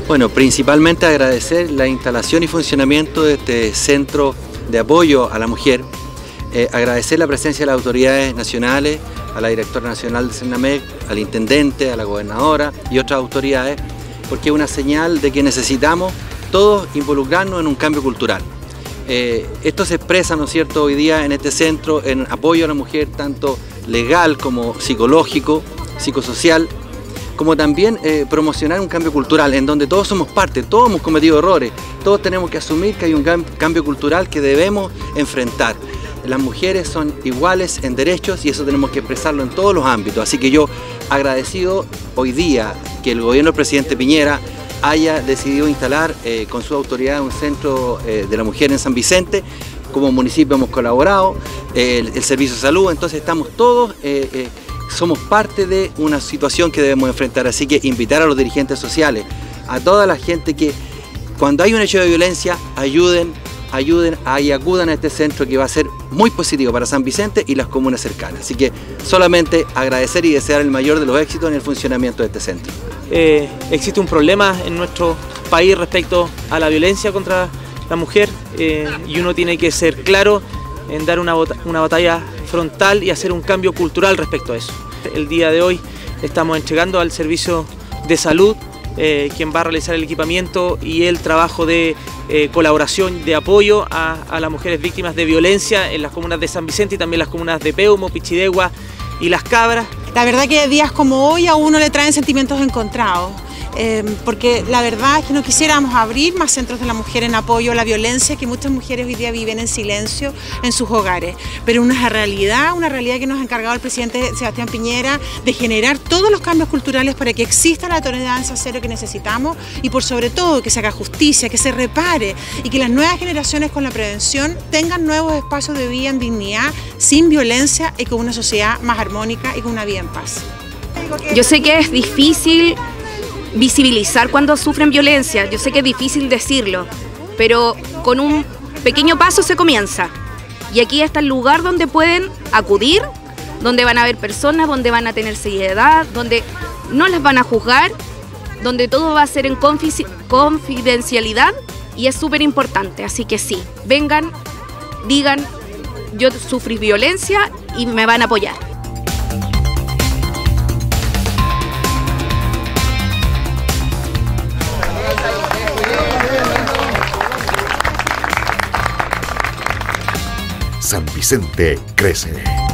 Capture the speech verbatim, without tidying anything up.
Bueno, principalmente agradecer la instalación y funcionamiento de este centro de apoyo a la mujer, eh, agradecer la presencia de las autoridades nacionales, a la directora nacional de Senamec, al intendente, a la gobernadora y otras autoridades, porque es una señal de que necesitamos todos involucrarnos en un cambio cultural. Eh, esto se expresa, ¿no es cierto?, hoy día en este centro en apoyo a la mujer, tanto legal como psicológico, psicosocial, como también eh, promocionar un cambio cultural en donde todos somos parte, todos hemos cometido errores, todos tenemos que asumir que hay un cambio cultural que debemos enfrentar. Las mujeres son iguales en derechos y eso tenemos que expresarlo en todos los ámbitos, así que yo agradecido hoy día que el gobierno del presidente Piñera haya decidido instalar eh, con su autoridad un centro eh, de la mujer en San Vicente. Como municipio hemos colaborado, eh, el, el servicio de salud, entonces estamos todos, eh, eh, somos parte de una situación que debemos enfrentar, así que invitar a los dirigentes sociales, a toda la gente que cuando hay un hecho de violencia ayuden, ayuden y acudan a este centro que va a ser muy positivo para San Vicente y las comunas cercanas. Así que solamente agradecer y desear el mayor de los éxitos en el funcionamiento de este centro. Eh, existe un problema en nuestro país respecto a la violencia contra la mujer eh, y uno tiene que ser claro en dar una, una batalla frontal y hacer un cambio cultural respecto a eso. El día de hoy estamos entregando al servicio de salud eh, quien va a realizar el equipamiento y el trabajo de eh, colaboración, de apoyo a, a las mujeres víctimas de violencia en las comunas de San Vicente y también las comunas de Peumo, Pichidegua y Las Cabras. La verdad que días como hoy a uno le traen sentimientos encontrados. Eh, porque la verdad es que no quisiéramos abrir más centros de la mujer en apoyo a la violencia que muchas mujeres hoy día viven en silencio en sus hogares, pero una realidad, una realidad que nos ha encargado el presidente Sebastián Piñera de generar todos los cambios culturales para que exista la tolerancia cero que necesitamos y por sobre todo que se haga justicia, que se repare y que las nuevas generaciones con la prevención tengan nuevos espacios de vida en dignidad, sin violencia y con una sociedad más armónica y con una vida en paz. Yo sé que es difícil visibilizar cuando sufren violencia, yo sé que es difícil decirlo, pero con un pequeño paso se comienza. Y aquí está el lugar donde pueden acudir, donde van a haber personas, donde van a tener seriedad, donde no las van a juzgar, donde todo va a ser en confidencialidad y es súper importante. Así que sí, vengan, digan, yo sufrí violencia y me van a apoyar. San Vicente crece.